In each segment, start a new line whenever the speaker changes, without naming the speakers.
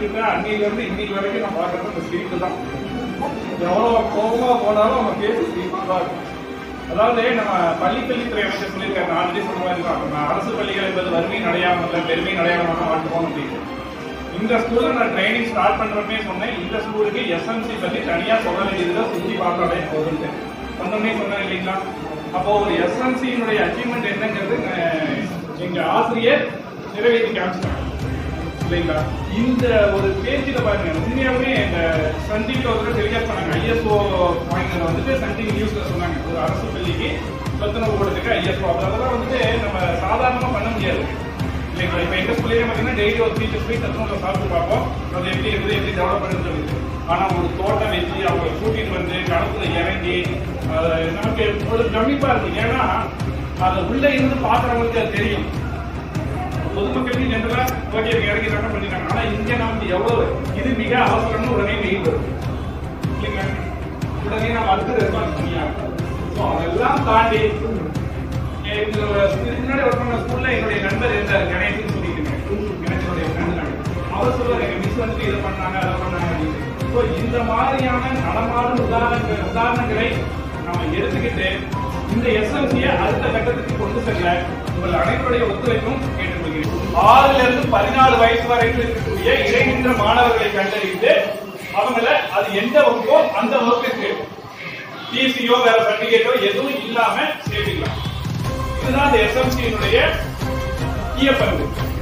விட்டு அன்னையிலிருந்து இன்னைக்கு வரைக்கும் நான் பார்க்கறது அந்த சிரிப்பு தான். எவ்வளோ கோபமாக போனாலும் அவங்க பேசி சிரிப்பு தான் இருக்கும். அதாவது நம்ம பள்ளிக்கல்வித்துறை அமைச்சர் சொல்லியிருக்காரு, நான் ஆல்ரெடி சொன்ன மாதிரி தான், அரசு பள்ளிகள் என்பது வறுமையின் அடையாளம் பெருமையின் அடையாளமாக வாழ்த்துவோம் அப்படின்னு. இந்த ஸ்கூலில் நான் ட்ரைனிங் ஸ்டார்ட் பண்ணுறப்பே சொன்னேன், இந்த ஸ்கூலுக்கு எஸ்எம்சி பற்றி தனியாக சொல்ல வேண்டியதுல சுற்றி பார்த்தாலே போதுன்ட்டு சொன்னோன்னே சொன்னேன் இல்லைங்களா. அப்போ ஒரு எஸ்எம்சியினுடைய அச்சீவ்மெண்ட் என்னங்கிறது எங்க ஆசிரியர் நிறைவேற்றி காமிச்சிட்டாங்க இல்லைங்களா. இந்த ஒரு பேஜில் பாருங்க, உண்மையாலுமே இந்த சன் டிவியில் ஒரு டெலிகாஸ்ட் பண்ணாங்க. ஐஎஸ்ஓ பாயிண்ட் வந்துட்டு சன் டிவி நியூஸ்ல சொன்னாங்க, ஒரு அரசு பள்ளிக்கு சத்துணவு போடுறதுக்கு ஐஎஸ்ஓ. அதெல்லாம் வந்துட்டு நம்ம சாதாரணமாக பண்ண முடியாது இல்லைங்களா. இப்போ எங்க ஸ்கூல்லேயே பார்த்தீங்கன்னா டெய்லி ஒரு டீச்சர்ஸ் போய் சத்துணவு சாப்பிட்டு பார்ப்போம், அது எப்படி இருக்குது, எப்படி டெவலப் பண்ணுறது சொல்லிட்டு. ஆனால் ஒரு தோட்டம் வச்சு அவங்க கூட்டிட்டு வந்து களத்துல இறங்கி நமக்கு ஒரு கவனிப்பா இருக்கு. ஏன்னா அதை உள்ள இருந்து பார்க்குறவங்களுக்கு அது தெரியும். பொதுமக்களுக்கு ஜென்ரலா ஓகே இறங்கி சட்டம் பண்ணிட்டாங்க. ஆனா இங்க நமக்கு எவ்வளவு இது மிக அவசரம்னு உடனே மெயில் வரும் இல்லைங்களா. உடனே நம்ம அடுத்து ரெஸ்பான்ஸ் பண்ணியாகும். ஸோ அதெல்லாம் தாண்டி முன்னாடி ஒர்க் பண்ண ஸ்கூல்ல என்னுடைய நண்பர் இருந்தார், கணேசன் சொல்லிட்டு கணேசனுடைய ஃப்ரெண்ட். அவர் சொல்லுவார், எங்க மிஸ் வந்துட்டு இதை பண்ணாங்க அதை பண்ணாங்க அப்படின்னு. ஸோ இந்த மாதிரியான நடமாடும் உதாரணங்களை நம்ம எடுத்துக்கிட்டு இந்த எஸ்எல்சியை அடுத்த கட்டத்துக்கு கொண்டு செல்ல உங்கள் அனைவருடைய ஒத்துழைப்பும் கேட்டுக்கொள்கிறேன். 6 இருந்து 14 வயசு வரைக்கும் இருக்கக்கூடிய இடைநின்ற மாணவர்களை கண்டறிந்து அவங்கள அது எந்த வகுப்போ அந்த வகுப்புக்கு டிசியோ வேற சர்டிபிகேட்டோ எதுவும் இல்லாம சேர்த்துக்கலாம். இதுதான் அந்த எஸ்எம்சியினுடைய முக்கிய பங்கு.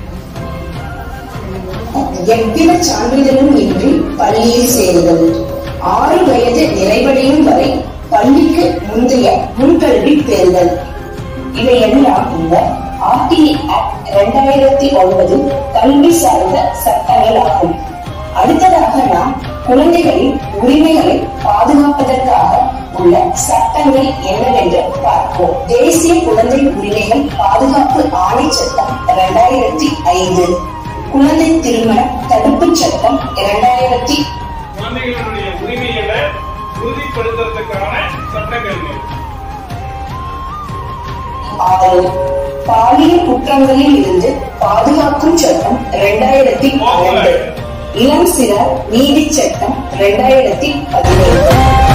எவ்வித சான்றிதழும் இன்றி பள்ளியில் சேருதல். 6 வயது நிறைவடையும் வரை பள்ளிக்கு முந்தைய முன்கல்வி பெறுதல். இவையெல்லாம் இந்த RTI ஆக்ட் 2009 கல்வி சார்ந்த சட்டங்கள் ஆகும். அடுத்ததாக நாம் குழந்தைகளின் உரிமைகளை பாதுகாப்பதற்காக உள்ள சட்டங்கள் என்னவென்று பார்ப்போம். தேசிய குழந்தை உரிமைகள் பாதுகாப்பு ஆணை சட்டம் 2005, குழந்தை திருமண தடுப்பு சட்டம் 2000.
குழந்தைகளுடைய உரிமைகளை உறுதிப்படுத்துவதற்கான சட்டங்கள்.
6, பாலியல் குற்றங்களில் இருந்து பாதுகாக்கும் சட்டம் 2012, இளம் சிறார் நீதி சட்டம் 2017.